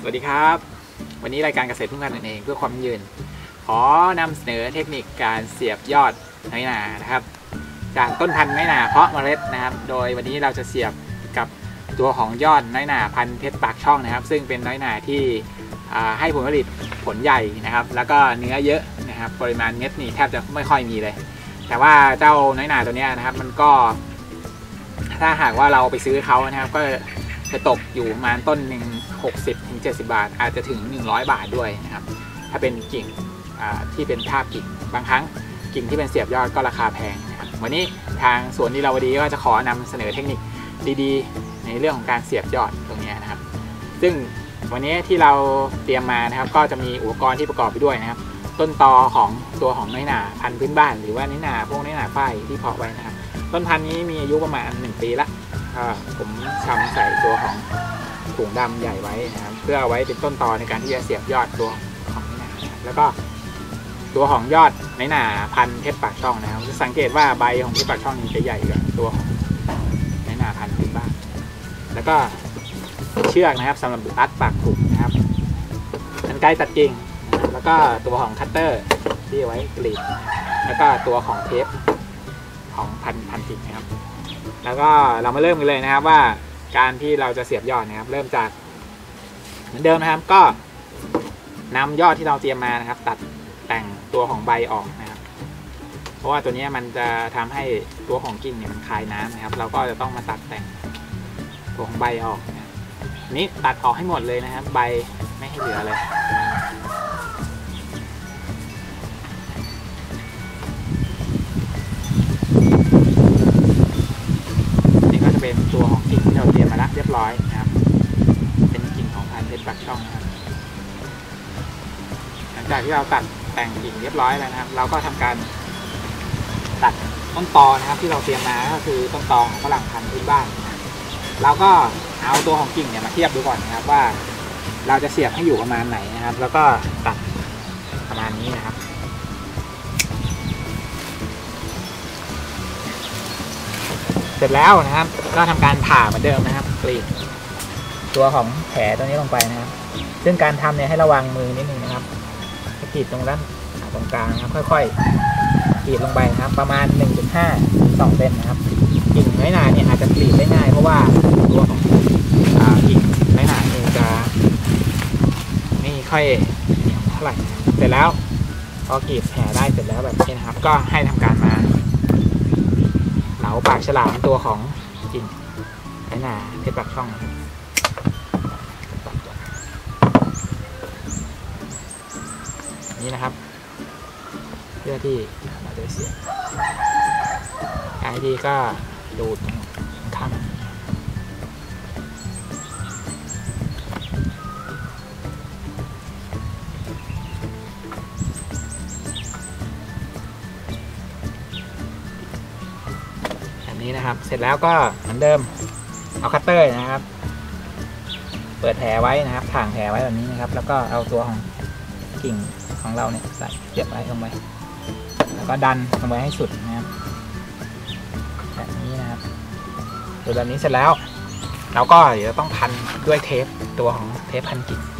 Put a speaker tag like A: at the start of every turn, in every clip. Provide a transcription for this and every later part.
A: วัสดีครับวันนี้รายการเกษตรพึ่งพันธุ์เองเพื่อความยืนขอนำเสนอเทคนิคการเสียบยอดน้อยหนานะครับจากต้นพันธุ์น้อยหนาเพาะเมล็ดนะครับโดยวันนี้เราจะเสียบกับตัวของยอดน้อยหนาพันธุ์เพชรปากช่องนะครับซึ่งเป็นน้อยหนาที่ให้ผลผลิตผลใหญ่นะครับแล้วก็เนื้อเยอะนะครับปริมาณเม็ดนี่แทบจะไม่ค่อยมีเลยแต่ว่าเจ้าน้อยหนาตัวนี้นะครับมันก็ถ้าหากว่าเราไปซื้อเขานะครับก็จะตกอยู่ประมาณต้นหนึ่ง60-70 บาทอาจจะถึง100 บาทด้วยนะครับถ้าเป็นกิ่งที่เป็นทาบกิ่งบางครั้งกิ่งที่เป็นเสียบยอดก็ราคาแพงนะครับวันนี้ทางสวนลีลาวดีก็จะขอนำเสนอเทคนิคดีๆในเรื่องของการเสียบยอดตรงนี้นะครับซึ่งวันนี้ที่เราเตรียมมานะครับก็จะมีอุปกรณ์ที่ประกอบไปด้วยนะครับต้นตอของตัวของน้อยหนาพันธุ์พื้นบ้านหรือว่าน้อยหนาพวกน้อยหนาฝ้ายที่เพาะไว้นะครับต้นพันธุ์นี้มีอายุประมาณ1 ปีละผมชำใส่ตัวของถุงดำใหญ่ไว้นะครับเพื่อเอาไว้เป็นต้นตอในการที่จะเสียบยอดตัวของน้อยหนาแล้วก็ตัวของยอดน้อยหนาพันธุ์เพชรปากช่องนะครับจะสังเกตว่าใบของเพชรปากช่องนี้จะใหญ่กว่าตัวของน้อยหนาพันธุ์พื้นบ้านแล้วก็เชือกนะครับสำหรับรัดปากถุงนะครับกรรไกรตัดกิ่งแล้วก็ตัวของคัตเตอร์ที่ไว้กรีดแล้วก็ตัวของเทปของพันกิ่งนะครับแล้วก็เรามาเริ่มกันเลยนะครับว่าการที่เราจะเสียบยอดนะครับเริ่มจากเหมือนเดิมนะครับก็นำยอดที่เราเตรียมมานะครับตัดแต่งตัวของใบออกนะครับเพราะว่าตัวนี้มันจะทำให้ตัวของกิ่งเนี่ยมันคายน้ำนะครับเราก็จะต้องมาตัดแต่งตัวของใบออกนี้ตัดออกให้หมดเลยนะครับใบไม่ให้เหลือเลยนี่ก็จะเป็นตัวของกิ่งที่เราเตรียมมาแล้วเรียบร้อยนะครับเป็นกิ่งของพันธุ์เพชรปากช่องนะครับหลังจากที่เราตัดแต่งกิ่งเรียบร้อยแล้วนะครับเราก็ทำการตัดต้นตอนะครับที่เราเตรียมมาก็คือต้นตอของฝรั่งพันธุ์พื้นบ้านเราก็เอาตัวของกิ่งเนี่ยมาเทียบดูก่อนนะครับว่าเราจะเสียบให้อยู่ประมาณไหนนะครับแล้วก็ตัดประมาณนี้นะครับเสร็จแล้วนะครับก็ทำการผ่าเหมือนเดิมนะครับกรีดตัวของแผลตัวนี้ลงไปนะครับซึ่งการทำเนี่ยให้ระวังมือนิดนึงนะครับกรีดตรงด้านตรงกลางนะครับค่อยๆกรีดลงไปนะครับประมาณ 1.5-2 เซนนะครับกิ่งน้อยหนาเนี่ยอาจจะกรีดได้ง่ายเพราะว่าตัวของกิ่งน้อยหนาเองจะไม่ค่อยเหนียวเท่าไหร่เสร็จแล้วพอกรีดแผลได้เสร็จแล้วแบบนี้นะครับก็ให้ทำการมาเหลาปากฉลามตัวของกิ่งน้อยหนาเพชรปากช่องนี่นะครับเพื่อที่เราจะเสียบไอ้ที่ก็ดูดข้างแบบนี้นะครับเสร็จแล้วก็เหมือนเดิมเอาคัตเตอร์นะครับเปิดแผลไว้นะครับถ่างแผลไว้แบบนี้นะครับแล้วก็เอาตัวของกิ่งของเราเนี่ยใส่เสียบไว้ลงไปแล้วก็ดันลงไปให้สุดนะครับแบบนี้นะครับตัวแบบนี้เสร็จแล้วเราก็เดี๋ยวต้องพันด้วยเทปตัวของเทปพันกิ่ง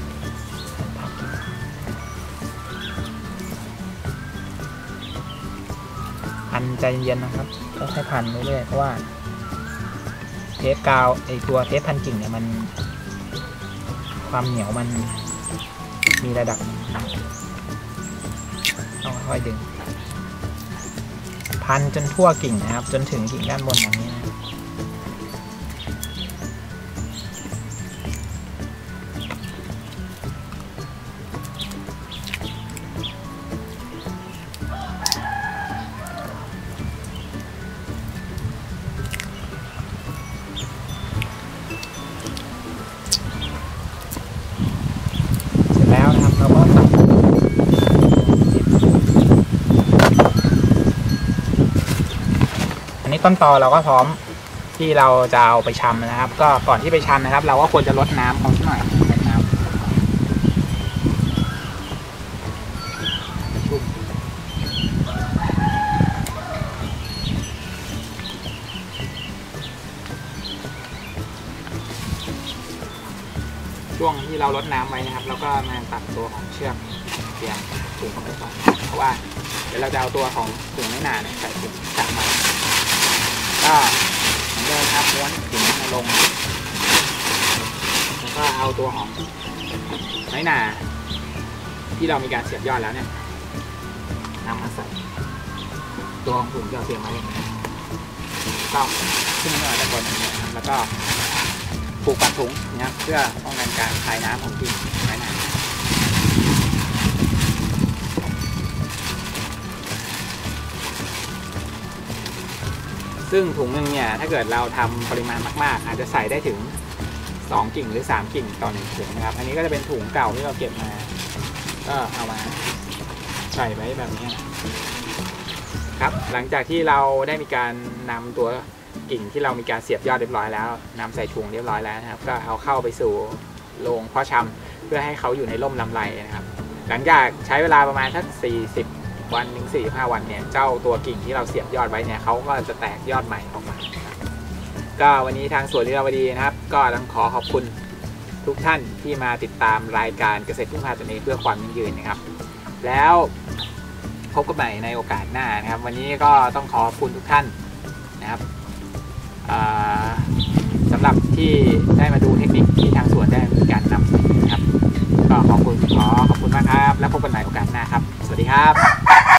A: พันใจเย็นๆนะครับก็ให้พันเรื่อยๆเพราะว่าเทปกาวไอตัวเทปพันกิ่งเนี่ยมันความเหนียวมันมีระดับต้องค่อยๆดึงพันจนทั่วกิ่งนะครับจนถึงกิ่งด้านบนแบบนี้นะเสร็จแล้วนะครับเราก็ตัดต้นตอเราก็พร้อมที่เราจะเอาไปชำนะครับก็ก่อนที่ไปชำนะครับเราก็ควรจะลดน้ำเขาสักหน่อยน้ำช่วงที่เราลดน้ำไว้นะครับแล้วก็มาตัดตัวของเชือกเตรียมถุงเข้าไปก่อนเพราะว่าเดี๋ยวเราจะเอาตัวของถุงไม่นานใส่ถุงจับมาก็เหมือนเดิมครับม้วนถุงลงแล้วก็เอาตัวของไม้หนาที่เรามีการเสียบยอดแล้วเนี่ยนำมาใส่ตัวของถุงที่เราเตรียมไว้อย่างนี้ก็ขึ้นมาด้านบนอย่างนี้ครับแล้วก็ผูกปากถุงนะครับเพื่อป้องกันการคายน้ำของที่ไม้หนาซึ่งถุงนึงเนี่ยถ้าเกิดเราทำปริมาณมากๆอาจจะใส่ได้ถึง2กิ่งหรือ3กิ่งต่อ1ถุงนะครับอันนี้ก็จะเป็นถุงเก่าที่เราเก็บมาก็เอามาใส่ไว้แบบนี้ครับหลังจากที่เราได้มีการนำตัวกิ่งที่เรามีการเสียบยอดเรียบร้อยแล้วนำใส่ถุงเรียบร้อยแล้วนะครับก็เอาเข้าไปสู่โรงเพาะชำเพื่อให้เขาอยู่ในร่มลำไรนะครับหลังจากใช้เวลาประมาณสัก40 วันถึง45 วันเนี่ยเจ้าตัวกิ่งที่เราเสียบยอดไว้เนี่ยเขาก็จะแตกยอดใหม่ออกมาก็วันนี้ทางสวนลีลาวดีนะครับก็ต้องขอขอบคุณทุกท่านที่มาติดตามรายการเกษตรพึ่งพาตนเองเพื่อความยั่งยืนนะครับแล้วพบกันใหม่ในโอกาสหน้านะครับวันนี้ก็ต้องขอบคุณทุกท่านนะครับสำหรับที่ได้มาดูเทคนิคที่ทางสวนได้มีการนำเสนอนะครับก็ขอบคุณมากครับแล้วพบกันใหม่โอกาสหน้าครับสวัสดีครับ